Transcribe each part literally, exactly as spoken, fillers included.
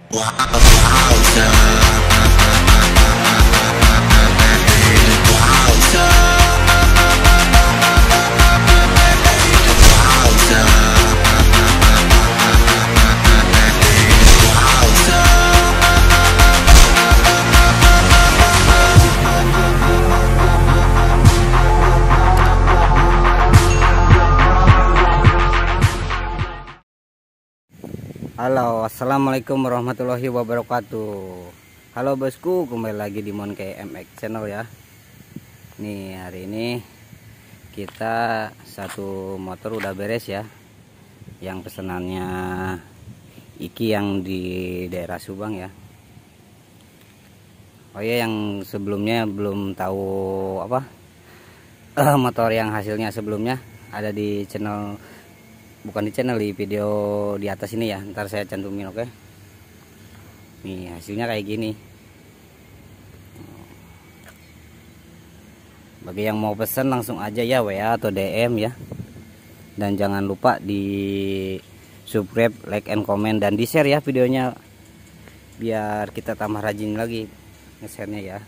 Halo, assalamualaikum warahmatullahi wabarakatuh. Halo bosku, kembali lagi di Monkey M X channel ya. Nih hari ini kita satu motor udah beres ya, yang pesanannya Iki yang di daerah Subang ya. Oh ya, yang sebelumnya belum tahu apa motor yang hasilnya sebelumnya ada di channel, bukan di channel, di video di atas ini ya, ntar saya cantumin. Oke, nih hasilnya kayak gini. Bagi yang mau pesen langsung aja ya, W A atau D M ya, dan jangan lupa di subscribe, like and comment, dan di share ya videonya, biar kita tambah rajin lagi nge-share-nya ya.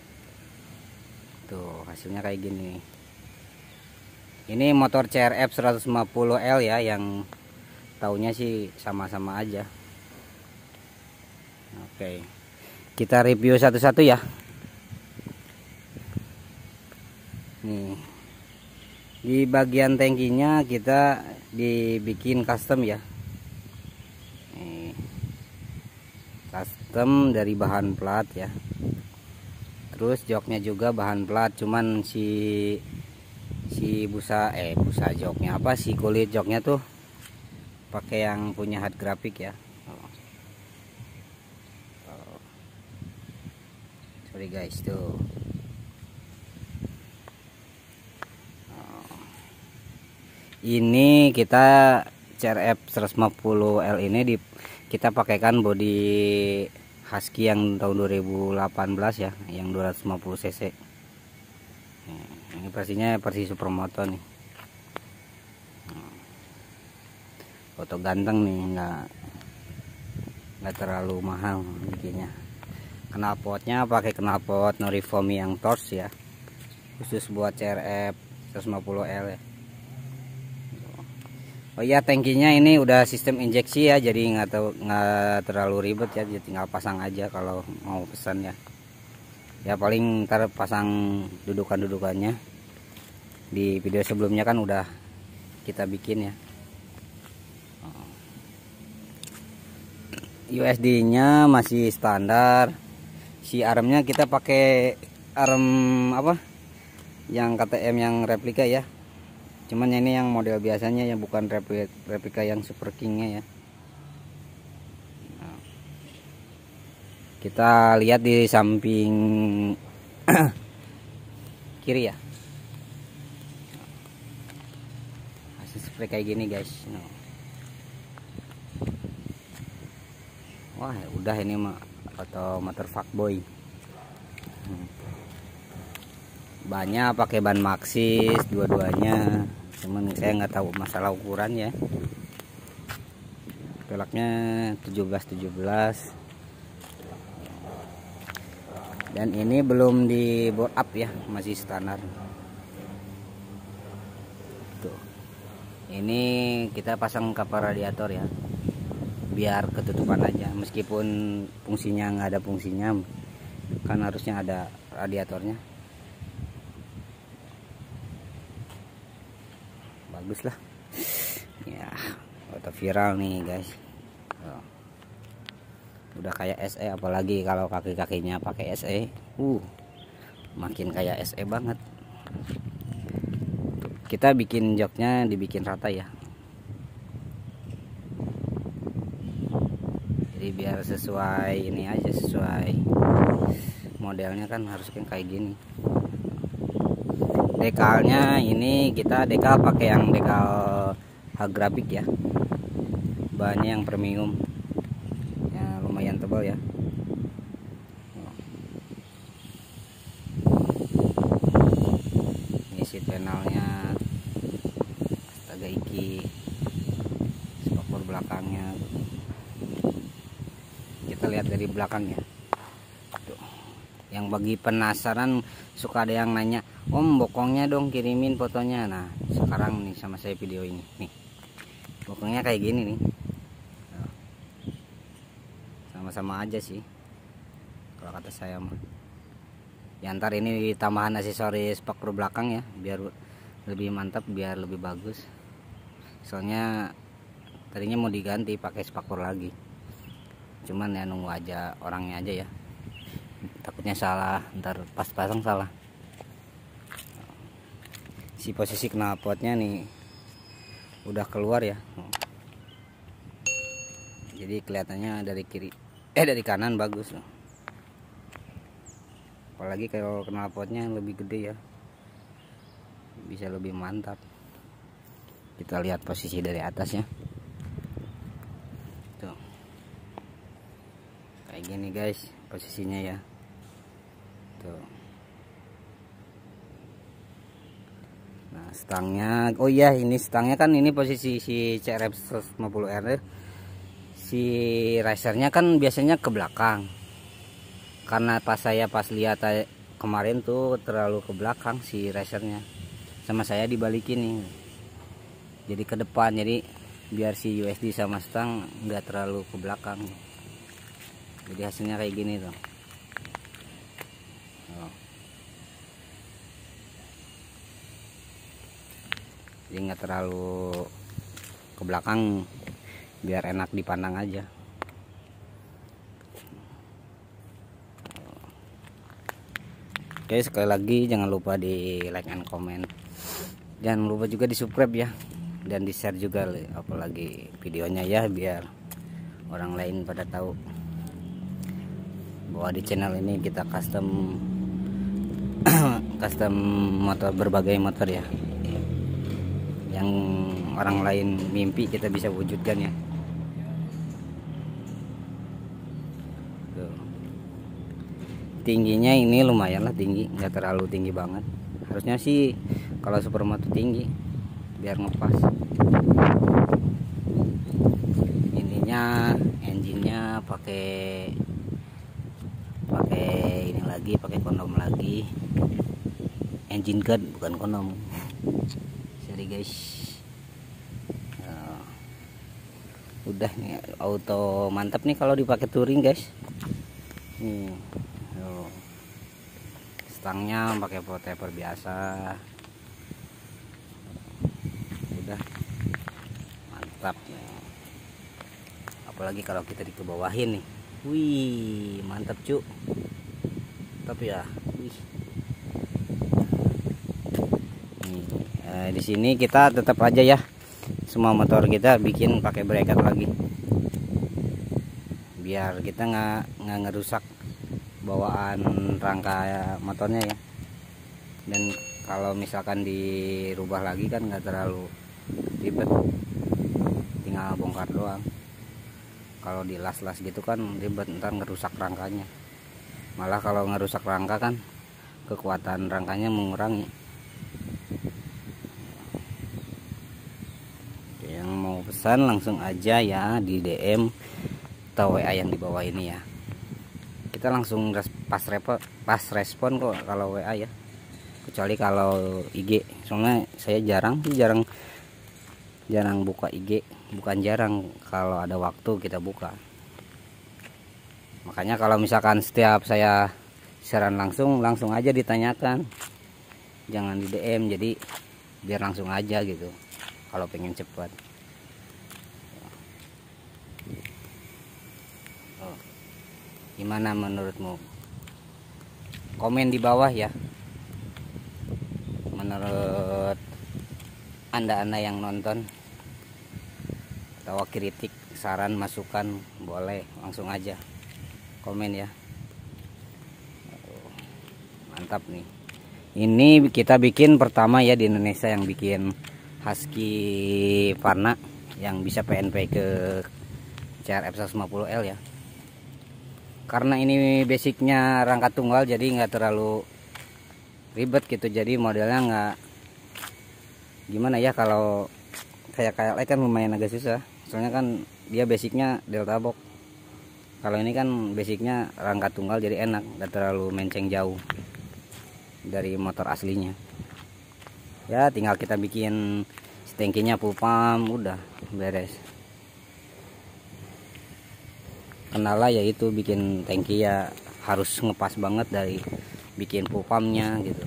Tuh hasilnya kayak gini. Ini motor C R F seratus lima puluh L ya, yang taunya sih sama-sama aja. Oke, kita review satu-satu ya. Nih, di bagian tangkinya kita dibikin custom ya. Nih, custom dari bahan plat ya. Terus joknya juga bahan plat, cuman si si busa eh busa joknya apa si kulit joknya tuh pakai yang punya hard grafik ya. Oh. Oh. Sorry guys tuh. Oh. Ini kita C R F seratus lima puluh L ini di kita pakaikan bodi Husky yang tahun dua ribu delapan belas ya, yang dua ratus lima puluh cc. Ini versinya versi supermoto nih. Foto ganteng nih, nggak nggak terlalu mahal bikinnya. Knalpotnya pakai knalpot Norifomi yang torch ya, khusus buat C R F seratus lima puluh L ya. Oh iya, tangkinya ini udah sistem injeksi ya, jadi nggak tahu nggak terlalu ribet ya, jadi tinggal pasang aja kalau mau pesan ya. Ya paling ntar pasang dudukan-dudukannya, di video sebelumnya kan udah kita bikin ya. U S D nya masih standar. Si armnya kita pakai arm apa yang K T M yang replika ya, cuman ini yang model biasanya ya, bukan replika yang Super King-nya ya. Kita lihat di samping kiri ya, hasil seperti kayak gini guys. Wah udah, ini mah foto motor fuckboy. Banyak pakai ban Maxxis dua-duanya, cuman saya nggak tahu masalah ukuran ya. Velgnya tujuh belas tujuh belas. Dan ini belum di bore up ya, masih standar. Tuh. Ini kita pasang cover radiator ya, biar ketutupan aja, meskipun fungsinya nggak ada fungsinya, kan harusnya ada radiatornya. Bagus lah. Ya, foto viral nih guys. Tuh. Udah kayak S E, apalagi kalau kaki-kakinya pakai S E, uh makin kayak S E banget. Kita bikin joknya dibikin rata ya, jadi biar sesuai ini aja, sesuai modelnya kan harus kayak gini. Dekalnya ini kita dekal pakai yang dekal hard grafik ya, bahannya yang premium, lumayan tebal ya. Ini seat panelnya astaga Iki, spakbor belakangnya. kita lihat dari belakangnya. Tuh. Yang bagi penasaran, suka ada yang nanya, Om bokongnya dong kirimin fotonya. Nah sekarang nih sama saya video ini nih, bokongnya kayak gini nih. Sama-sama aja sih kalau kata saya mah. Ya ntar ini tambahan aksesoris spakbor belakang ya, biar lebih mantap, biar lebih bagus. Soalnya tadinya mau diganti pakai spakbor lagi, cuman ya nunggu aja orangnya aja ya, takutnya salah, ntar pas pasang salah. Si posisi knalpotnya nih udah keluar ya, jadi kelihatannya dari kiri eh dari kanan bagus loh. Apalagi kalau knalpotnya lebih gede ya, bisa lebih mantap. Kita lihat posisi dari atasnya tuh, kayak gini guys posisinya ya tuh. Nah stangnya, oh iya ini stangnya kan ini posisi si C R F seratus lima puluh R, si racernya kan biasanya ke belakang. Karena pas saya pas lihat kemarin tuh terlalu ke belakang si racernya, sama saya dibalikin nih, jadi ke depan, jadi biar si U S D sama stang nggak terlalu ke belakang. Jadi hasilnya kayak gini tuh. Oh. Jadi nggak terlalu ke belakang, biar enak dipandang aja. Oke, sekali lagi jangan lupa di like and comment, jangan lupa juga di subscribe ya, dan di share juga apalagi videonya ya, biar orang lain pada tahu bahwa di channel ini kita custom custom motor, berbagai motor ya, yang orang lain mimpi kita bisa wujudkan ya. Tingginya ini lumayan lah tinggi, nggak terlalu tinggi banget. Harusnya sih kalau supermoto tinggi biar ngepas. Ininya engine-nya pakai pakai ini lagi, pakai kondom lagi. Engine guard bukan kondom. Sorry guys. Nah, udah nih auto mantap nih kalau dipakai touring guys. Nih. Stangnya pakai pro taper biasa, udah mantap ya. Apalagi kalau kita dikebawahin nih, wih mantap cu, tapi ya wih. Nih, eh, di sini kita tetap aja ya, semua motor kita bikin pakai bracket lagi, biar kita nggak nggak ngerusak bawaan rangka motornya ya. Dan kalau misalkan dirubah lagi kan nggak terlalu ribet, tinggal bongkar doang. Kalau di las-las gitu kan ribet, ntar ngerusak rangkanya. Malah kalau ngerusak rangka kan kekuatan rangkanya mengurangi. Yang mau pesan langsung aja ya di D M atau W A yang di bawah ini ya. Kita langsung pas repo, pas respon kok kalau W A ya, kecuali kalau I G. Soalnya saya jarang sih jarang jarang buka I G, bukan jarang, kalau ada waktu kita buka. Makanya kalau misalkan setiap saya siaran langsung langsung aja ditanyakan, jangan di D M, jadi biar langsung aja gitu kalau pengen cepat. Gimana menurutmu? Komen di bawah ya. Menurut anda-anda yang nonton, atau kritik, saran, masukan, boleh langsung aja komen ya. Mantap nih. Ini kita bikin pertama ya di Indonesia yang bikin Husky Varna yang bisa P N P ke C R F seratus lima puluh L ya. Karena ini basicnya rangka tunggal, jadi nggak terlalu ribet gitu. Jadi modelnya nggak gimana ya, kalau kayak K L E kan lumayan agak susah. Soalnya kan dia basicnya delta box. Kalau ini kan basicnya rangka tunggal, jadi enak, gak terlalu menceng jauh dari motor aslinya. Ya tinggal kita bikin tangkinya full pump, udah beres. Kendala yaitu bikin tangki ya harus ngepas banget dari bikin full pumpnya gitu.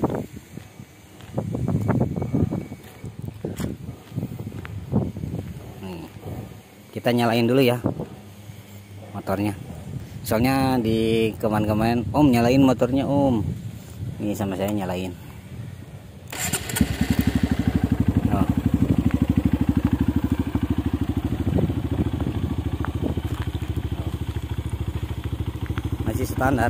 Nih, kita nyalain dulu ya motornya, soalnya di kemarin-kemarin om nyalain motornya om, ini sama saya nyalain. Oh. Masih standar,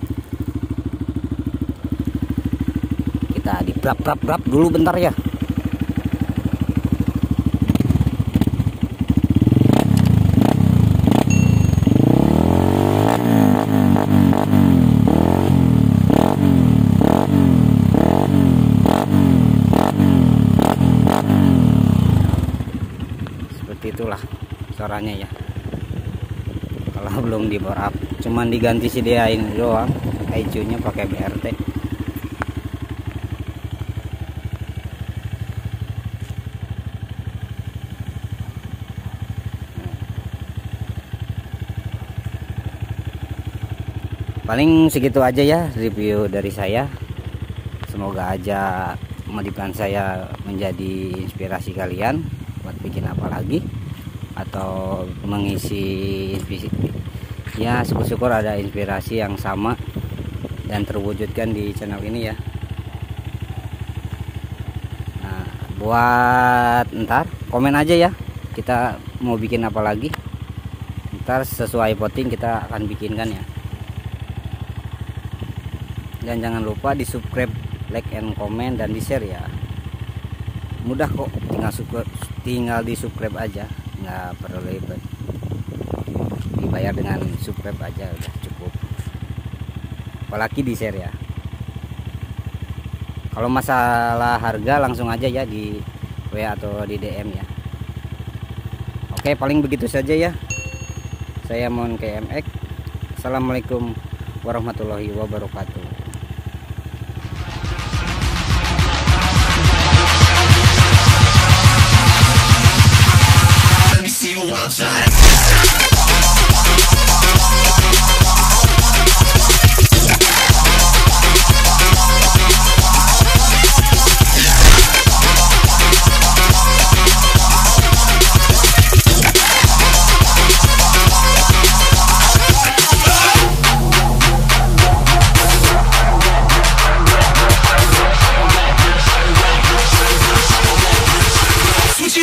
kita di brap brap brap dulu bentar ya. Seperti itulah suaranya ya kalau belum di bore up. Cuman diganti si dia ini doang, I C U nya pakai B R T. Paling segitu aja ya review dari saya. Semoga aja modifikan saya menjadi inspirasi kalian buat bikin apa lagi atau mengisi ya, syukur-syukur ada inspirasi yang sama dan terwujudkan di channel ini ya. Nah, buat ntar komen aja ya, kita mau bikin apa lagi, ntar sesuai voting kita akan bikinkan ya. Dan jangan lupa di subscribe, like and comment, dan di share ya. Mudah kok, tinggal subscribe, tinggal di subscribe aja, nggak perlu ribet, dibayar dengan subscribe aja udah cukup. Apalagi di share ya. Kalau masalah harga langsung aja ya di W A atau di D M ya. Oke, paling begitu saja ya. Saya Mon K M X. Assalamualaikum warahmatullahi wabarakatuh.